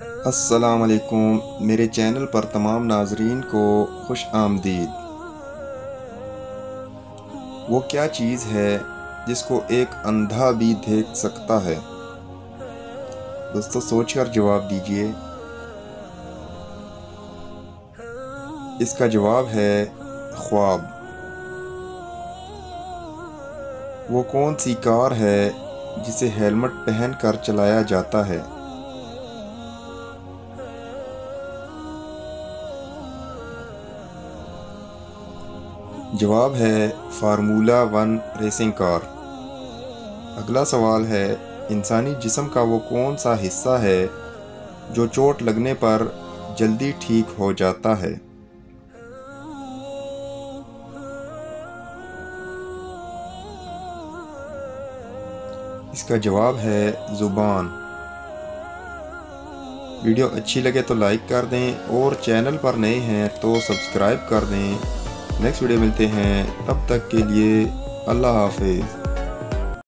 अस्सलाम वालेकुम। मेरे चैनल पर तमाम नाजरीन को खुश आमदीद। वो क्या चीज़ है जिसको एक अंधा भी देख सकता है? दोस्तों सोच कर जवाब दीजिए। इसका जवाब है ख्वाब। वो कौन सी कार है जिसे हेलमेट पहन कर चलाया जाता है? जवाब है फार्मूला वन रेसिंग कार। अगला सवाल है, इंसानी जिस्म का वो कौन सा हिस्सा है जो चोट लगने पर जल्दी ठीक हो जाता है? इसका जवाब है ज़ुबान। वीडियो अच्छी लगे तो लाइक कर दें और चैनल पर नए हैं तो सब्सक्राइब कर दें। नेक्स्ट वीडियो मिलते हैं, तब तक के लिए अल्लाह हाफिज़।